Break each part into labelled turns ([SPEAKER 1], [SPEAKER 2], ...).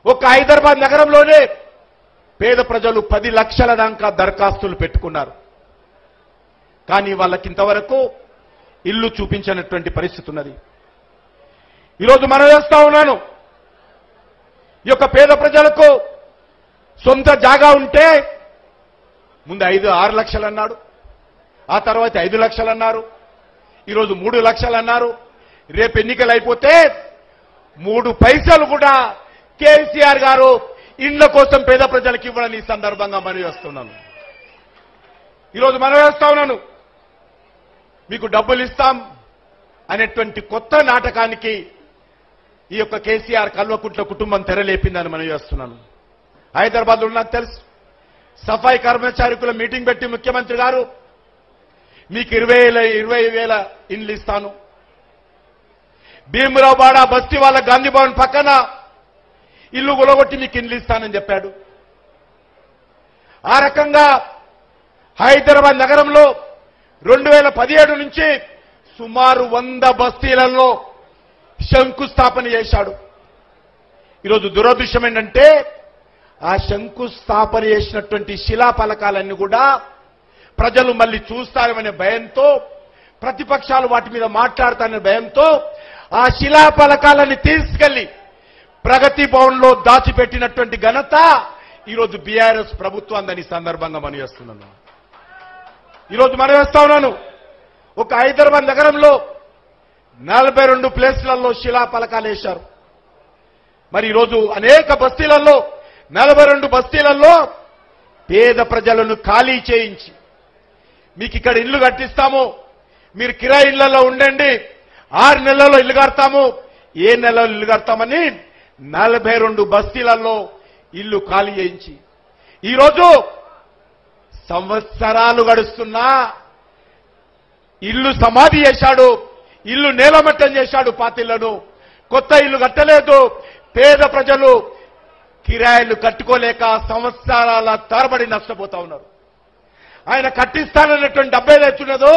[SPEAKER 1] ఒక హైదరాబాద్ నగరంలోనే పేద ప్రజలు 10 లక్షల దాకా దరఖాస్తులు పెట్టుకున్నారు. కానీ వాళ్ళకి ఇంతవరకు ఇల్లు చూపించినటువంటి పరిస్థితి ఉన్నది. ఈరోజు మనం చేస్తా ఉన్నాను, ఈ యొక్క పేద ప్రజలకు సొంత జాగా ఉంటే ముందు 6 లక్షలు అన్నాడు, ఆ తర్వాత 5 లక్షలు అన్నారు, ఈరోజు 3 లక్షలు అన్నారు. రేపు ఎన్నికలు అయిపోతే 3 పైసలు కూడా కేసీఆర్ గారు ఇళ్ల కోసం పేద ప్రజలకు ఇవ్వాలని ఈ సందర్భంగా మనవి చేస్తున్నాను. ఈరోజు మనవి చేస్తా ఉన్నాను, మీకు డబ్బులు ఇస్తాం అనేటువంటి కొత్త నాటకానికి ఈ యొక్క కేసీఆర్ కల్వకుంట్ల కుటుంబం తెరలేపిందని మనవి చేస్తున్నాను. హైదరాబాద్లో నాకు తెలుసు, సఫాయి కర్మచారికుల మీటింగ్ పెట్టి ముఖ్యమంత్రి గారు మీకు 20,000 ఇండ్లు ఇస్తాను, భీమరావు బాడా బస్తీ వాళ్ళ గాంధీ భవన్ పక్కన ఇల్లు గులగొట్టి మీకు ఇండ్లు ఇస్తానని చెప్పాడు. ఆ రకంగా హైదరాబాద్ నగరంలో 2017 నుంచి సుమారు 100 బస్తీలలో శంకుస్థాపన చేశాడు. ఈరోజు దురదృష్టం ఏంటంటే ఆ శంకుస్థాపన చేసినటువంటి శిలాఫలకాలన్నీ కూడా ప్రజలు మళ్ళీ చూస్తారనే భయంతో, ప్రతిపక్షాలు వాటి మీద మాట్లాడతారనే భయంతో ఆ శిలాఫలకాలని తీసుకెళ్లి ప్రగతి భవన్లో దాచిపెట్టినటువంటి ఘనత ఈరోజు బీఆర్ఎస్ ప్రభుత్వాన్ని సందర్భంగా మనం చేస్తున్నాను. ఈరోజు మనం వేస్తా ఉన్నాను, ఒక హైదరాబాద్ నగరంలో 42 ప్లేస్లలో శిలాఫలకాలు వేశారు. మరి ఈరోజు అనేక బస్తీలలో 42 బస్తీలలో పేద ప్రజలను ఖాళీ చేయించి మీకు ఇక్కడ ఇల్లు కట్టిస్తాము, మీరు కిరాయి ఇళ్లలో ఉండండి, 6 నెలల్లో ఇల్లు కడతాము, 7 నెలల్లో ఇల్లు కడతామని 42 బస్తీలలో ఇల్లు ఖాళీ చేయించి ఈరోజు సంవత్సరాలు గడుస్తున్నా ఇల్లు సమాధి చేశాడు, ఇల్లు నేలమట్టం చేశాడు, పాతిళ్లను కొత్త ఇల్లు కట్టలేదు. పేద ప్రజలు కిరాయిలు కట్టుకోలేక సంవత్సరాల తరబడి నష్టపోతా ఉన్నారు. ఆయన కట్టిస్తానన్నటువంటి డబ్బు ఏదైతున్నదో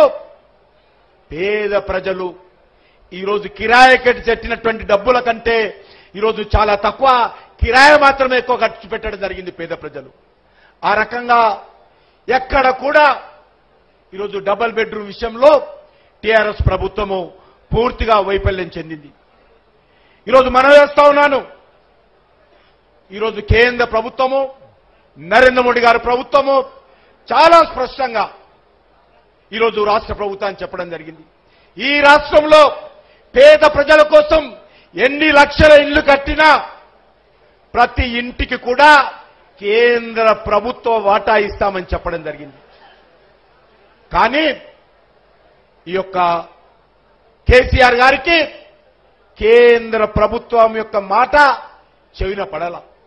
[SPEAKER 1] పేద ప్రజలు ఈరోజు కిరాయికి చెట్టినటువంటి డబ్బుల కంటే ఈరోజు చాలా తక్కువ కిరాయి మాత్రమే ఎక్కువ ఖర్చు పెట్టడం జరిగింది పేద ప్రజలు. ఆ రకంగా ఎక్కడ కూడా ఈరోజు డబుల్ బెడ్రూమ్ విషయంలో టీఆర్ఎస్ ప్రభుత్వము పూర్తిగా వైఫల్యం చెందింది. ఈరోజు మనం చేస్తా ఉన్నాను, ఈరోజు కేంద్ర ప్రభుత్వము నరేంద్ర మోడీ గారి ప్రభుత్వము చాలా స్పష్టంగా ఈరోజు రాష్ట్ర ప్రభుత్వాన్ని చెప్పడం జరిగింది. ఈ రాష్ట్రంలో పేద ప్రజల కోసం ఎన్ని లక్షల ఇళ్లు కట్టినా ప్రతి ఇంటికి కూడా కేంద్ర ప్రభుత్వ వాటా ఇస్తామని చెప్పడం జరిగింది. కానీ ఈ యొక్క కేసీఆర్ గారికి కేంద్ర ప్రభుత్వం యొక్క మాట చెవిన పడాల.